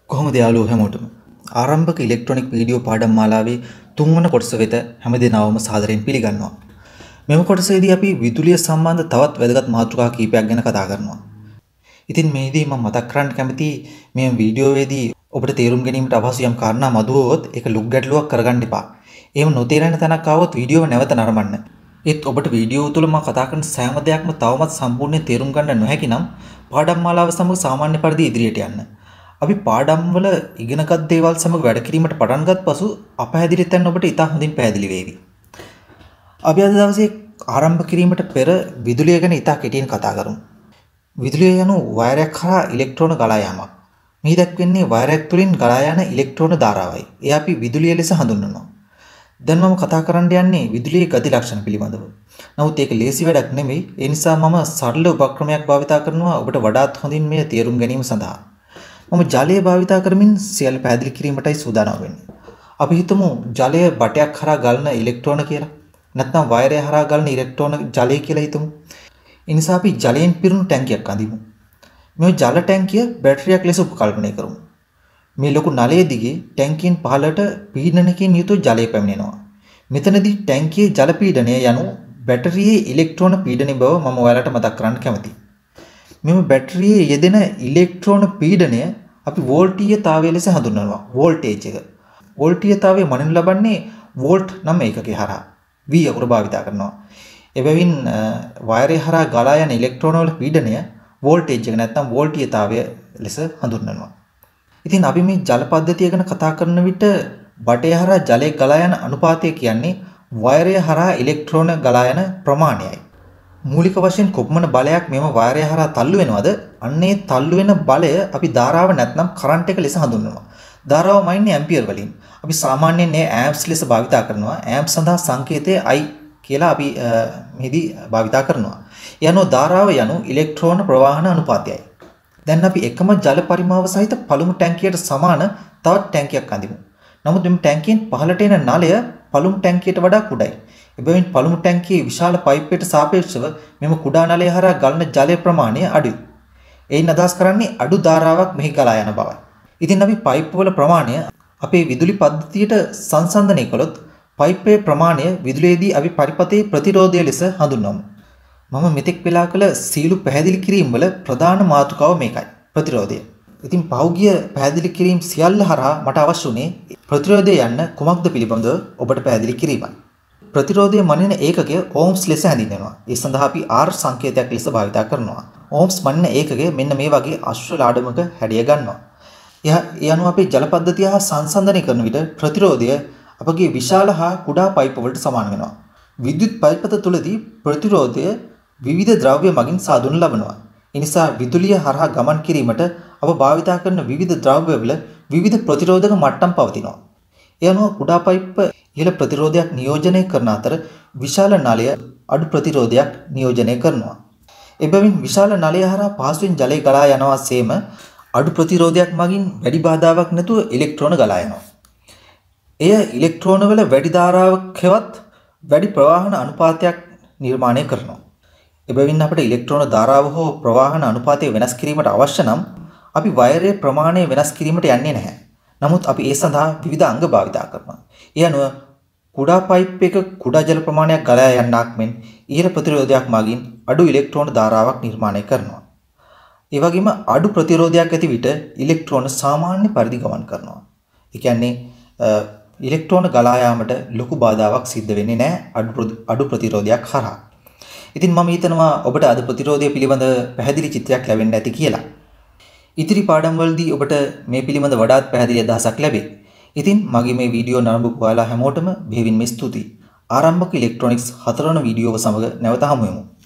කොහොමද යාළුවෝ හැමෝටම ආරම්භක ඉලෙක්ට්‍රොනික වීඩියෝ පාඩම් මාලාවේ තුන්වන කොටස වෙත හැමදෙනාවම සාදරයෙන් පිළිගන්නවා. මෙම කොටසේදී අපි විදුලිය සම්බන්ධ තවත් වැදගත් මාතෘකා කිහිපයක් ගැන කතා කරනවා. ඉතින් මේදී මම මතක් කරන්න කැමති මේ වීඩියෝවේදී ඔබට තේරුම් ගැනීමට අවශ්‍ය යම් කාරණා මතුවොත් ඒක ලුක් ගැටලුවක් කරගන්න එපා. එහෙම නොතේරෙන තැනක් ආවොත් වීඩියෝව නැවත නරඹන්න. ඒත් ඔබට වීඩියෝ තුල මම කතා කරන සෑම දෙයක්ම තවමත් සම්පූර්ණයෙන් තේරුම් ගන්න නොහැකි නම් පාඩම් මාලාව සමග සාමාන්‍ය පරිදි ඉදිරියට යන්න. අපි පාඩම් වල ඉගෙනගත් දේවල් සමග වැඩ කිරීමට පටන් ගත් පසු අපහැදිලි තැන් ඔබට ඉතා හොඳින් පැහැදිලි වේවි. අපි අද දවසේ ආරම්භ කිරීමට පෙර විදුලිය ගැන ඉතා කෙටියෙන් කතා කරමු. විදුලිය යනු වයරයක් හරහා ඉලෙක්ට්‍රෝන ගලා යාමක්. මේ දක්වන්නේ වයරයක් තුලින් ගලා යන ඉලෙක්ට්‍රෝන ධාරාවයි. එය අපි විදුලිය ලෙස හඳුන්වනවා. දැන් මම කතා කරන්න යන්නේ විදුලියේ ගති ලක්ෂණ පිළිබඳව. නමුත් ඒක ලේසි වැඩක් නෙමෙයි. ඒ නිසා මම සරල උපක්‍රමයක් භාවිතා කරනවා ඔබට වඩාත් හොඳින් මෙය තේරුම් ගැනීම සඳහා. මම ජලය භාවිතා කරමින් සියල්ල පැහැදිලි කිරීමටයි සූදානම් වෙන්නේ. අපි හිතමු ජලය බටයක් හරහා ගලන ඉලෙක්ට්‍රෝන කියලා. නැත්නම් වයරය හරහා ගලන ඉලෙක්ට්‍රෝන ජලය කියලා හිතමු. ඒ නිසා අපි ජලයෙන් පිරුණු ටැංකියක් අඳිමු. මේ ජල ටැංකිය බැටරියක් ලෙස උපකල්පනය කරමු. මේ ලොකු නලයේ දිගේ ටැංකියෙන් පහළට පීඩනයකින් යුතු ජලය පැමිණෙනවා. මෙතනදී ටැංකියේ ජල පීඩනය යනු බැටරියේ ඉලෙක්ට්‍රෝන පීඩනය බව මම ඔයාලට මතක් කරන්න කැමතියි. මෙම බැටරියේ යෙදෙන ඉලෙක්ට්‍රෝන පීඩනය අපි වෝල්ටීයතාවය ලෙස හඳුන්වනවා. වෝල්ටේජ් එක. වෝල්ටීයතාවය මනිනු ලබන්නේ වෝල්ට් නම් ඒකකේ හරහා. V අකුර භාවිතා කරනවා. එබැවින් වයරය හරහා ගලා යන ඉලෙක්ට්‍රෝන වල පීඩනය වෝල්ටේජ් එක නැත්නම් වෝල්ටීයතාවය ලෙස හඳුන්වනවා. ඉතින් අපි මේ ජල පද්ධතිය ගැන කතා කරන විට බටය හරහා ජලය ගලා යන අනුපාතය කියන්නේ වයරය හරහා ඉලෙක්ට්‍රෝන ගලා යන ප්‍රමාණයයි. මූලික වශයෙන් කොපමණ බලයක් මෙම වයරය හරහා තල්ලු වෙනවද? අන්නේ තල්ලු වෙන බලය අපි ධාරාව නැත්නම් කරන්ට් එක ලෙස හඳුන්වනවා. ධාරාව මයින්නේ ඇම්පියර් වලින්. අපි සාමාන්‍යයෙන් මේ ඇම්ප්ස් ලෙස භාවිතා කරනවා. ඇම්ප් සඳහා සංකේතය I කියලා අපි මෙහිදී භාවිතා කරනවා. යනෝ ධාරාව යනු ඉලෙක්ට්‍රෝන ප්‍රවාහන අනුපාතයයි. දැන් අපි එකම ජල පරිමාව සහිත පළමු ටැංකියට සමාන තවත් ටැංකියක් අඳිමු. නමුත් මේ ටැංකියෙන් පහළට එන නලය පළමු ටැංකියට වඩා කුඩායි. එබැවින් පළමු ටැංකියේ විශාල පයිප්පයට සාපේක්ෂව මෙම කුඩා නලය හරහා ගලන ජලයේ ප්‍රමාණය අඩුයි. එයින් අදහස් කරන්නේ අඩු ධාරාවක් මෙහි ගලා යන බවයි. ඉතින් අපි පයිප් වල ප්‍රමාණය අපේ විදුලි පද්ධතියට සංසන්දනය කළොත් පයිප්පේ ප්‍රමාණය විදුලියේදී අපි පරිපථයේ ප්‍රතිරෝධය ලෙස හඳුන්වමු. මම මෙතෙක් වෙලා කළ සීළු පැහැදිලි කිරීම වල ප්‍රධාන මාතෘකාව මේකයි. ප්‍රතිරෝධය. ඉතින් පහුගිය පැහැදිලි කිරීම සියල්ල හරහා මට අවශ්‍ය වුණේ ප්‍රතිරෝධය යන්න කුමක්ද පිළිබඳව ඔබට පැහැදිලි කිරීමයි. ප්‍රතිරෝධය මනින ඒකකය ඕම්ස් ලෙස හැඳින්වෙනවා. ඒ සඳහා අපි R සංකේතයක් ලෙස භාවිතා කරනවා. ඕම්ස් මනින ඒකකය මෙන්න මේ වගේ අශ්ව ලාඩමක හැඩය ගන්නවා. ඒ අනුව අපේ ජල පද්ධතිය හා සංසන්දනය කරන විට ප්‍රතිරෝධය අපගේ විශාල හා කුඩා පයිප් වලට සමාන වෙනවා. විද්‍යුත් පයිපත තුලදී ප්‍රතිරෝධය විවිධ ද්‍රව්‍ය මගින් සාදුණු ලබනවා. ඒ නිසා විදුලිය හරහා ගමන් කිරීමට අප භාවිතා කරන විවිධ ද්‍රව්‍ය වල විවිධ ප්‍රතිරෝධක මට්ටම් පවතිනවා. ඒ අනුව කුඩා පයිප් ඉහළ ප්‍රතිරෝධයක් නියෝජනය කරන අතර විශාල නලය අඩු ප්‍රතිරෝධයක් නියෝජනය කරනවා. එබැවින් විශාල නලය හරහා පහසුවෙන් ජලය ගලා යනවා සේම අඩු ප්‍රතිරෝධයක් මගින් වැඩි බාධාවක් නැතුව ඉලෙක්ට්‍රෝන ගලා යනවා. එය ඉලෙක්ට්‍රෝන වල වැඩි ධාරාවක් හෙවත් වැඩි ප්‍රවාහන අනුපාතයක් නිර්මාණය කරනවා. එබැවින් අපට ඉලෙක්ට්‍රෝන ධාරාව හෝ ප්‍රවාහන අනුපාතය වෙනස් කිරීමට අවශ්‍ය නම් අපි වයරයේ ප්‍රමාණය වෙනස් කිරීමට යන්නේ නැහැ. නමුත් අපි ඒ සඳහා විවිධ අංග භාවිතා කරනවා. ඒ අනුව කුඩා පයිප් එක කුඩා ජල ප්‍රමාණයක් ගලා යන්නක් මෙන් ඉහළ ප්‍රතිරෝධයක් මගින් අඩු ඉලෙක්ට්‍රෝන ධාරාවක් නිර්මාණය කරනවා. ඒ වගේම අඩු ප්‍රතිරෝධයක් ඇති විට ඉලෙක්ට්‍රෝන සාමාන්‍ය පරිදි ගමන් කරනවා. ඒ කියන්නේ ඉලෙක්ට්‍රෝන ගලා යාමට ලොකු බාධාවක් සිද්ධ වෙන්නේ නැහැ අඩු ප්‍රතිරෝධයක් හරහා. ඉතින් මම හිතනවා ඔබට අද ප්‍රතිරෝධය පිළිබඳ පැහැදිලි චිත්‍රයක් ලැබෙන්න ඇති කියලා. ඉතිරි පාඩම් වලදී ඔබට මේ පිළිබඳ වඩාත් පැහැදිලි අදහසක් ලැබේ. ඉතින් මගේ මේ වීඩියෝ නරඹපු ඔයාලා හැමෝටම බෙහෙවින්ම ස්තුතියි. ආරම්භක ඉලෙක්ට්‍රොනික්ස් 4 වන වීඩියෝව සමග නැවත හමු වෙමු.